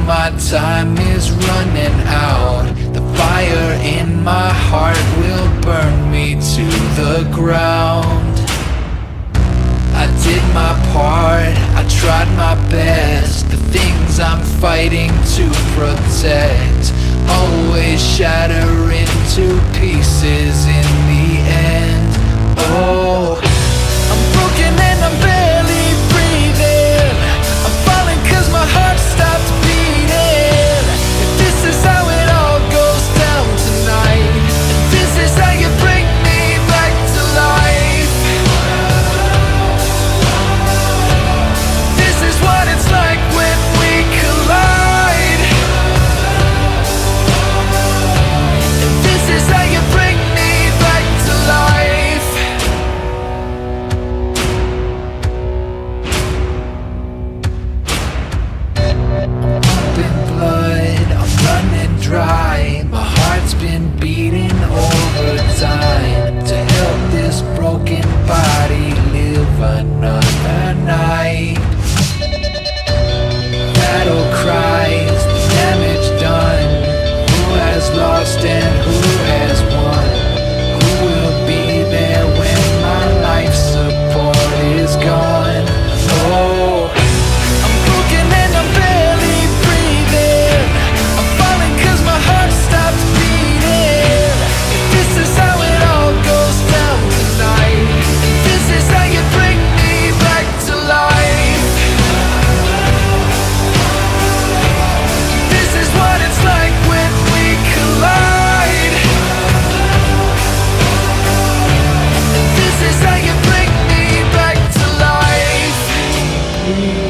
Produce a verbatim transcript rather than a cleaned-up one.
my time is running out. The fire in my heart will burn me to the ground. I did my part, I tried my best. The things I'm fighting to protect always shatter into pieces in the end. Oh, I'm broken and I'm barely breathing. I'm falling cause my heart stopped beating. If this is how it all goes down tonight, if this is how you bring me back to life, this is what it's like when we collide. If this is how you bring me back to life. I'm pumping blood, I'm running dry. My heart's been beating overtime to help this broken body live another night. Battle cries, the damage done. Who has lost and who has won? Who will be there when my life support is gone? Oh, I'm broken and I'm barely breathing. I'm falling cause my heart stopped beating. If this is how it all goes down tonight, if this is how you bring me back to life, this is what it's like when we collide. This is how you bring me back to life.